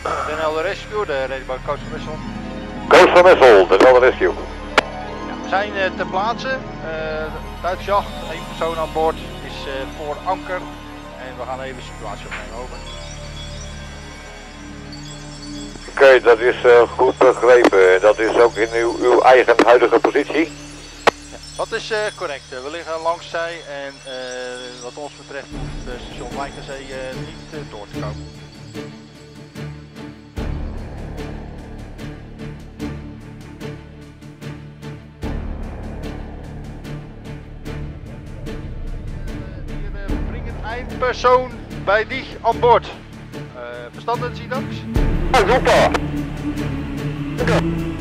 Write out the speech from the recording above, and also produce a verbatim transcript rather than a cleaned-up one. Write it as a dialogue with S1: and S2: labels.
S1: Den Helder Rescue, de reddingsboot Coast van Wessel.
S2: Coast van Wessel, Den Helder Rescue.
S1: Ja, we zijn uh, ter plaatse. Uh, Duitse jacht, één persoon aan boord is uh, voor anker. En we gaan even de situatie opnemen, over.
S2: Oké, okay, dat is uh, goed begrepen. Dat is ook in uw, uw eigen huidige positie?
S1: Ja, dat is uh, correct. We liggen langs zij en uh, wat ons betreft hoeft het station Wijkenzee uh, niet uh, door te komen. We brengen een persoon bij die aan boord. Uh, verstanden, zie je dat?
S2: Ja, super.